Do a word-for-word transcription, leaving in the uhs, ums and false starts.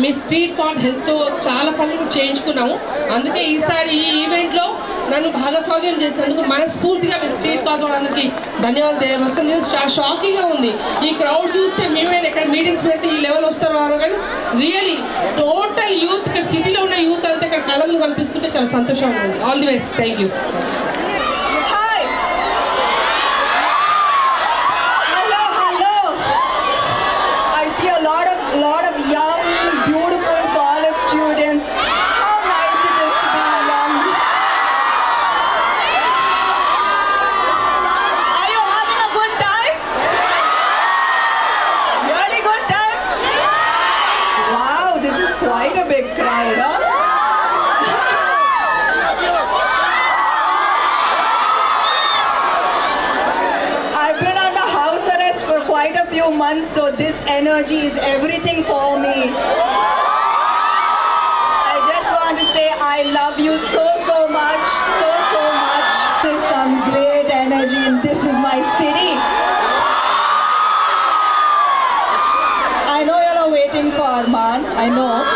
మీ street card హెల్ప్తో చాలా పనులు చేయించుకున్నాము. అందుకే ఈసారి ఈ ఈవెంట్లో నన్ను భాగస్వామ్యం చేసేందుకు మనస్ఫూర్తిగా మీ స్ట్రీట్ కార్డ్స్ వాళ్ళందరికీ ధన్యవాదాలు తెలియవస్తుంది. చాలా షాకింగ్గా ఉంది. ఈ క్రౌడ్ చూస్తే మేమైనా ఎక్కడ మీటింగ్స్ పెడితే ఈ లెవెల్ వస్తారు వారు, కానీ రియలీ టోటల్ యూత్ ఇక్కడ సిటీలో ఉన్న యూత్ అంతా ఇక్కడ కళ్ళ ముందు కనిపిస్తుంటే చాలా సంతోషంగా ఉంది. All the best. Thank you. lot of lot of young beautiful college students. How nice it is to be young. Are you having a good time? Really good time? Wow, this is quite a big crowd, huh? I've been under house arrest for quite a few months, so this energy is everything for me. I just want to say I love you so so much, so so much. There's some great energy and this is my city. I know you're all waiting for Arman, I know.